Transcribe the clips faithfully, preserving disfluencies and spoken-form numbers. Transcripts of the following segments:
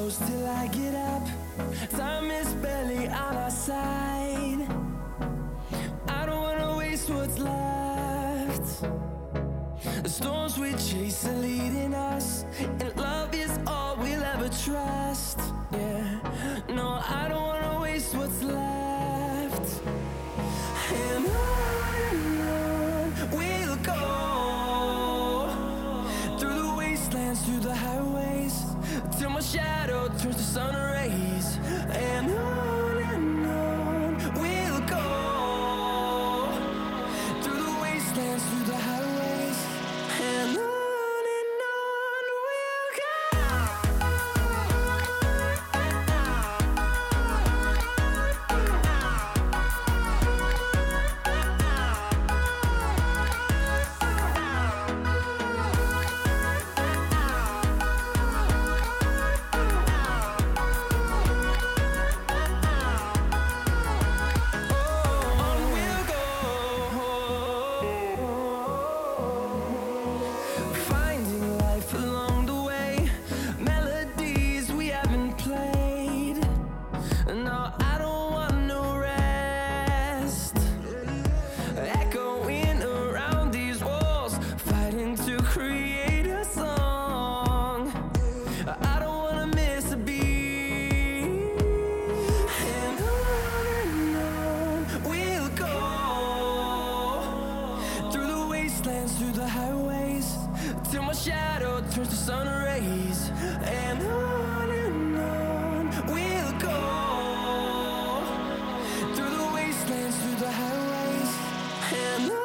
close till I get up. Time is barely on our side. I don't wanna waste what's left. The storms we chase are leading us, and love is all we'll ever trust. Yeah, no, I don't wanna waste what's left. And on and on we'll go, through the wastelands, through the highways, till my shadow turns to sun rays. And on and on we'll go, through the wastelands, through the highways, and on. Through the highways, till my shadow turns to sun rays. And on and on we'll go, through the wastelands, through the highways, and on.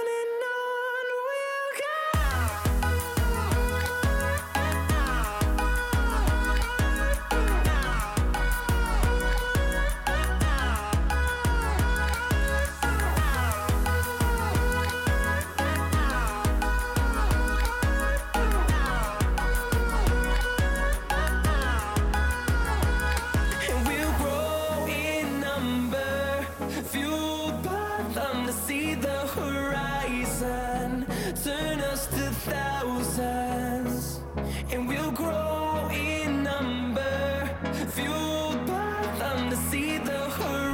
See the horizon turn us to thousands, and we'll grow in number, fueled by them to see the horizon.